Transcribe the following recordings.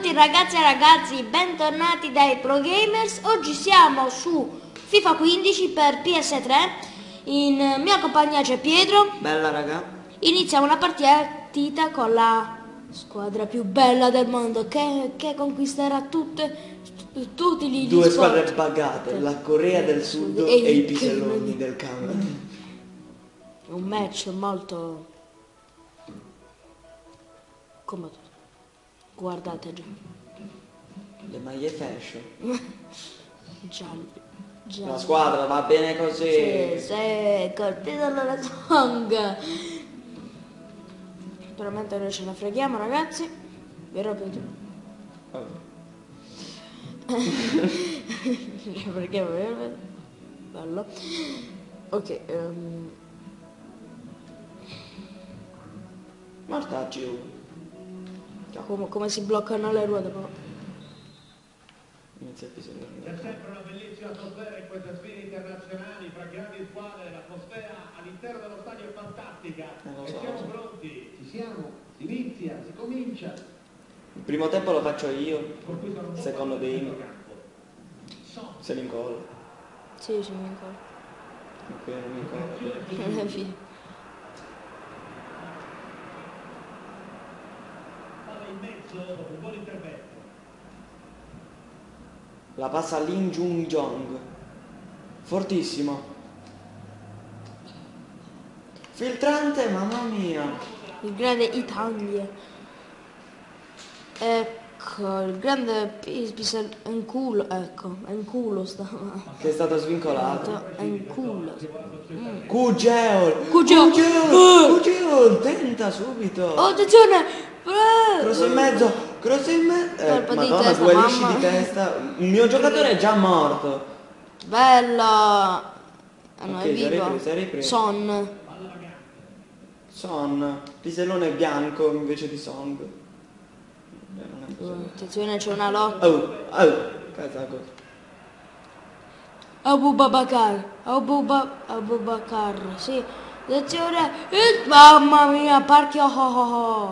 tutti ragazzi e ragazzi, bentornati dai Pro Gamers. Oggi siamo su FIFA 15 per PS3. In mia compagnia c'è Pietro. Bella raga. Iniziamo una partita con la squadra più bella del mondo che conquisterà tutti gli Due sport. squadre buggate, la Corea del Sud e i piselloni del Camerun. Un match molto comodo. Guardate giù. Le maglie fashion. Gialli. La squadra va bene così. Sì, colpito dalla song. Naturalmente noi ce ne freghiamo ragazzi. Vero Pietro? Oh. Ce ne freghiamo, vero Pietro? Bello. Ok. Mortacci. Come si bloccano le ruote però. Inizia il pisellone. C'è sempre una bellissima atmosfera in queste sfide internazionali fra grandi squadre, l'atmosfera all'interno dello stadio è fantastica Lo e so, siamo lo so. pronti, ci siamo, si inizia, si comincia. Il primo tempo lo faccio io, Con cui sono il secondo dei campo. se li incollo. Sì, mi incollo. Qui non mi incollo. Palla in mezzo dopo un buon intervento. La passa Lin Jung Jong. Fortissimo. Filtrante, mamma mia. Il grande Italia. Ecco, il grande è in culo, ecco, è in culo stava. Che è stato svincolato. È in culo. Cugeol. Tenta subito. Oh, attenzione! Cross in mezzo. Cross in mezzo. Colpo di Madonna, testa, due lisci mamma. di testa. Il mio giocatore è già morto. Bella! No, Ok, è vivo. sei ripreso. Son. Pisellone bianco invece di Song. Non è così. Attenzione, c'è una lotta. Oh, casaco. Abu Bakar, sì. Attenzione. Mamma mia, parchi. Oh.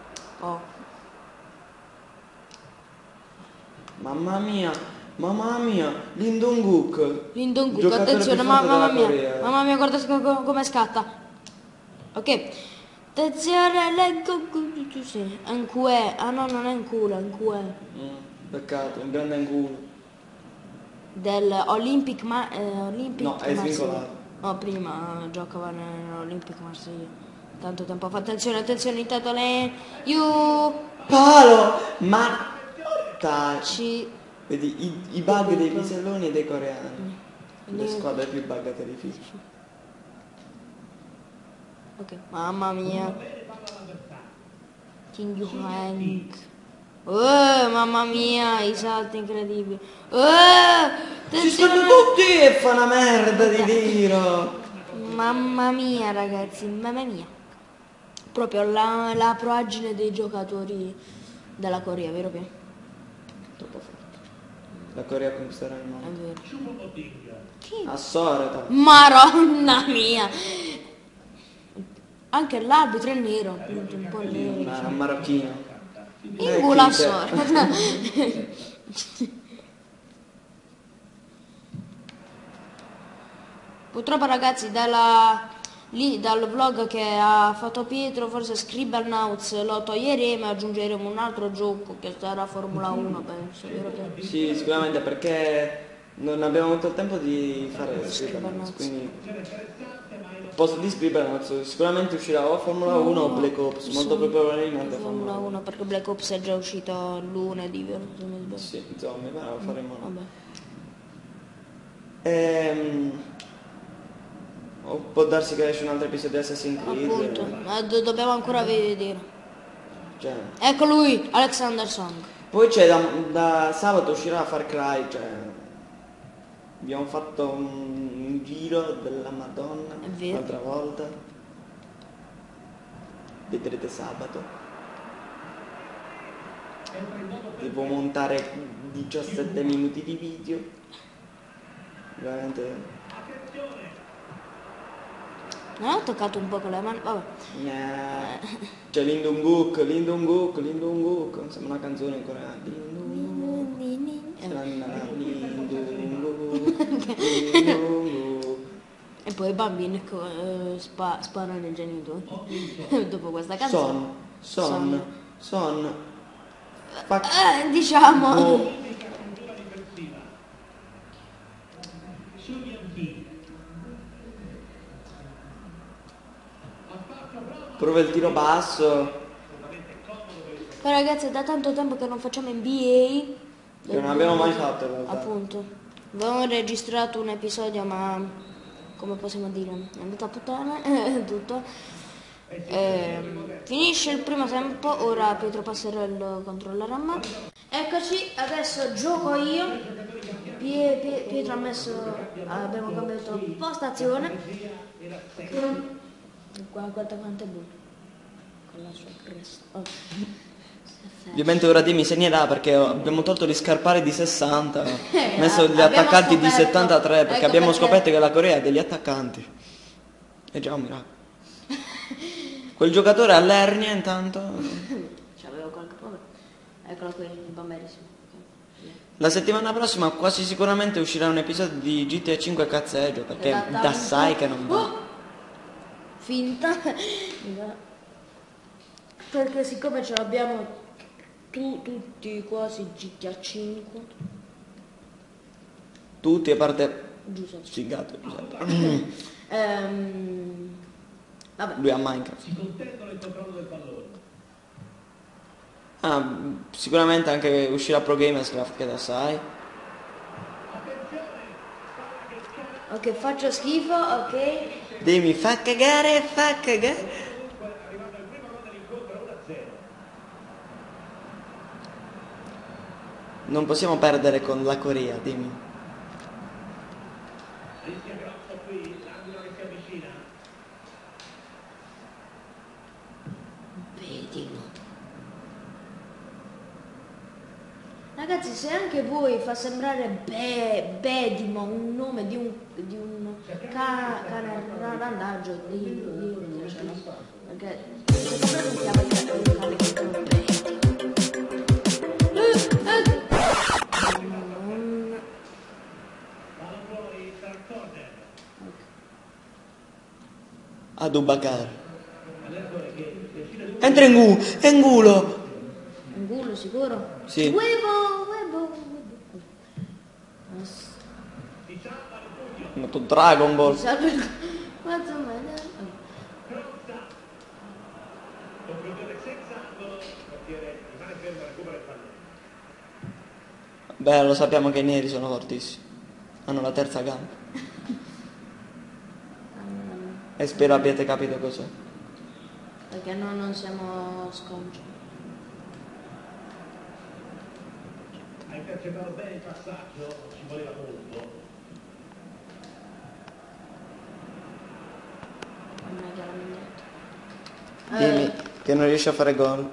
Mamma mia, Lindonguk. Lindonguk, Giocatore attenzione, più forte mamma della mia. Corea. Mamma mia, guarda come scatta. Ok. Attenzione, leggo. Sì. Anque. Ah no, non è in culo, è in cue. Peccato, un grande angulo. Del Olympic No, è Marsiglia. svincolato. No, prima giocava nell'Olympic Marsiglia. Tanto tempo fa. Attenzione, intanto lei. Palo! Ma... Taci. Ci. Vedi, i bug dei piselloni e dei coreani. Le Lì. squadre più buggate di FIFA. Ok, mamma mia. Kim Yu-hang. Mamma mia, i salti incredibili. Ci stanno tutti e fa una merda di tiro. Mamma mia, ragazzi, mamma mia. Proprio la proagine dei giocatori della Corea, vero Pio? Troppo forte. La Corea conquisterà il È mondo. vero. Chi? A Soreta. Maronna mia! Anche l'arbitro è nero, un po' nero. Un marocchino. In culo a chi te? sorta. Purtroppo ragazzi dal vlog che ha fatto Pietro, forse Scribblenauts lo toglieremo e aggiungeremo un altro gioco che sarà Formula 1 penso, vero Pietro? Sì, sicuramente perché non abbiamo avuto il tempo di fare Scribblenauts, quindi posto di Scribblenauts sicuramente uscirà o Formula 1 o Black Ops, molto più probabilmente Formula 1 perché Black Ops è già uscito lunedì, vero? Se non mi sbaglio. Sì, insomma, mi pare lo faremo. Vabbè. O può darsi che esce un altro episodio di Assassin's Creed. Appunto, ma dobbiamo ancora vedere. Cioè. Ecco lui, Alexander Song. Poi c'è da sabato uscirà Far Cry, cioè abbiamo fatto un giro della Madonna È vero. l'altra volta. Vedrete sabato. Devo montare 17 minuti di video. Veramente. Non ho toccato un po' con le mani, vabbè. C'è Lindunguk, sembra una canzone in coreano. E poi i bambini sparano i genitori. Dopo questa canzone. Son. Diciamo. Prova il tiro basso. Però ragazzi è da tanto tempo che non facciamo NBA. Che non abbiamo mai fatto in realtà. Appunto. Avevamo registrato un episodio ma come possiamo dire è andata a puttane tutto. Finisce il primo tempo, ora Pietro passerà il controllare a me. Eccoci, adesso gioco io. Pietro ha messo, abbiamo cambiato postazione. Guarda quanto è buono con la sua cresta. Ovviamente ora Demi segnerà perché abbiamo tolto gli scarpari di 60, messo gli attaccanti di 73 perché abbiamo scoperto che la Corea ha degli attaccanti. È già un miracolo. Quel giocatore all'ernia intanto. C'avevo qualche problema. Eccolo qui, il bomberissimo. La settimana prossima quasi sicuramente uscirà un episodio di GTA 5 cazzeggio perché da sai che non va. Finta. Perché siccome ce l'abbiamo tutti quasi GTA 5. Tutti a parte Giuseppe. Sfigato Giuseppe. Vabbè. Lui ha Minecraft. Si contendono il controllo del pallone. Sicuramente anche uscirà Pro Gamerscraft che da sai. Ok, faccio schifo, ok. Demi fa cagare. Non possiamo perdere con la Corea, Demi. Rischia grosso qui, l'angolo che si avvicina. Bedimo. Ragazzi, se anche voi fa sembrare Bedimo un nome di un cane randaggio ditecelo. Perché secondo me chiama un cane che chiama Bedimo. Adubakar. Entra in culo. Un culo sicuro? Sì. Huevo. Molto Dragon Ball. Beh, lo sappiamo che i neri sono fortissimi. Hanno la terza gamba. E spero abbiate capito cos'è. Perché noi non siamo sconci. Ha intercettato bene il passaggio, ci voleva molto. Non è che l'ha Dimmi che non riesci a fare gol.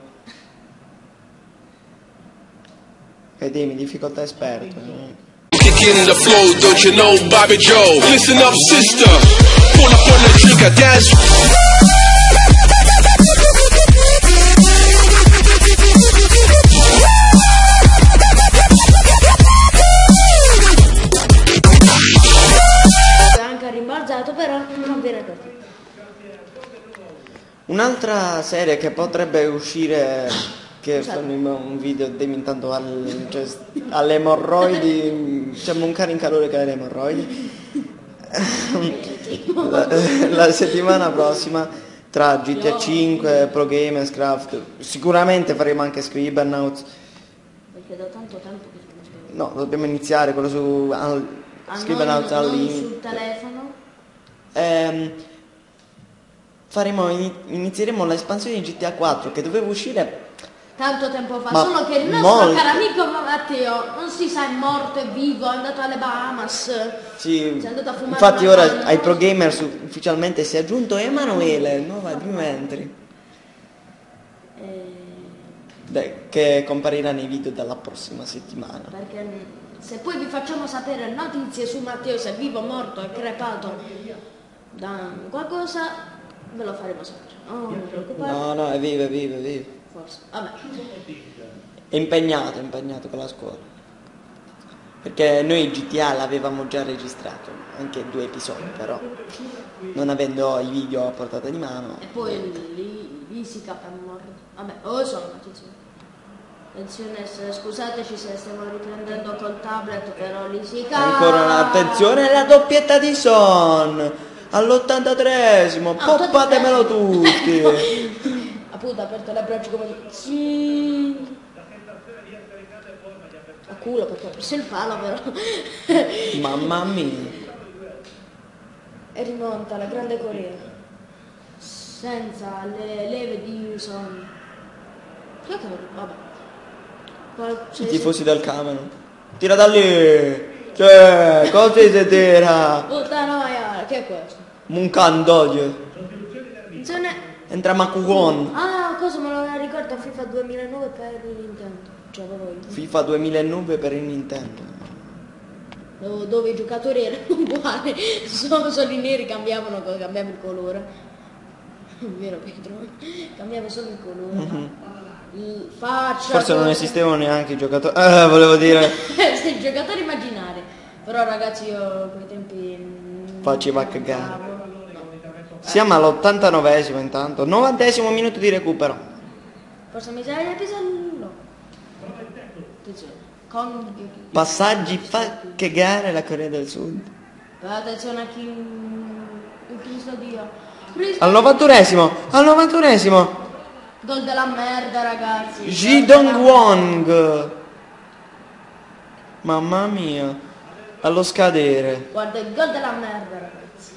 E dimmi, difficoltà esperto. Kick in the flow, don't you know Bobby Joe? Listen up, sister. Pull up on the trigger, dance. anche rimbalzato, però non viene così. Un'altra serie che potrebbe uscire, che fanno un video intanto alle emorroidi, sembra un cane in calore che ha le emorroidi. La settimana prossima tra GTA 5, Pro Gamerscraft, sicuramente faremo anche Scribblenauts. Perché da tanto tempo che No, dobbiamo iniziare quello su Scribblenauts sul telefono. Inizieremo l'espansione di GTA 4 che doveva uscire Tanto tempo fa, Ma solo che il nostro caro amico Matteo non si sa è morto, è vivo, è andato alle Bahamas. Sì, Si è andato a fumare infatti una ora canna. ai Pro Gamers ufficialmente si è aggiunto Emanuele, nuova di entry, che comparirà nei video dalla prossima settimana. Perché se poi vi facciamo sapere notizie su Matteo, se è vivo, morto, è crepato, qualcosa ve lo faremo sapere. Oh, non vi preoccupate. No, è vivo. Forse. Vabbè. È impegnato con la scuola. Perché noi GTA l'avevamo già registrato, anche 2 episodi, però non avendo i video a portata di mano. E poi lì si capiamo. Vabbè, sono attenzione, scusateci se stiamo riprendendo col tablet, però lì si capa. Ancora un'attenzione, la doppietta di Son all'83esimo, poppatemelo tutti. Appunto, ha aperto le braccia come sì. A culo perché ha preso il palo però. Mamma mia. E rimonta la grande Corea senza le leve di Son. Che vabbè. I tifosi del Camerun. Tira da lì. Cioè, cosa si tira? Puttana maiale, che è questo? Un candoglio. Entra Makugon. Ah, cosa me lo ricordo? FIFA 2009 per il Nintendo. Cioè, FIFA 2009 per il Nintendo. Dove i giocatori erano uguali, solo i neri cambiava il colore. Vero Pietro? Cambiava solo il colore. Faccia. Forse non esistevano neanche i giocatori. Volevo dire. I giocatori immaginari. Però ragazzi io quei tempi. Faceva cagare. Siamo all'89esimo intanto. 90esimo minuto di recupero. Forse mi sai l'episodio? No. Attenzione. Passaggi fa cagare la Corea del Sud. Attenzione a chi in Cristo Dio. Al 91esimo. Gol della merda ragazzi. Ji Dong-won. Mamma mia. Allo scadere. Guarda il gol della merda ragazzi.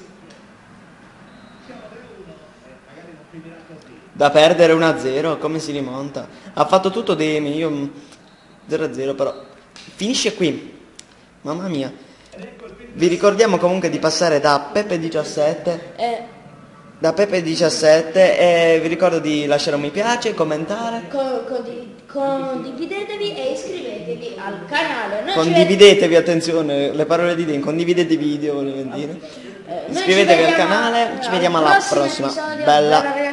Da perdere 1-0, come si rimonta? Ha fatto tutto Demi, io 0-0 però. Finisce qui. Mamma mia. Vi ricordiamo comunque di passare da Pepe17 e vi ricordo di lasciare un mi piace, commentare. Condividetevi e iscrivetevi al canale. Condividetevi, attenzione, le parole di Demi, condividete i video, volevo dire. Iscrivetevi al canale, ci vediamo alla prossima. Bella.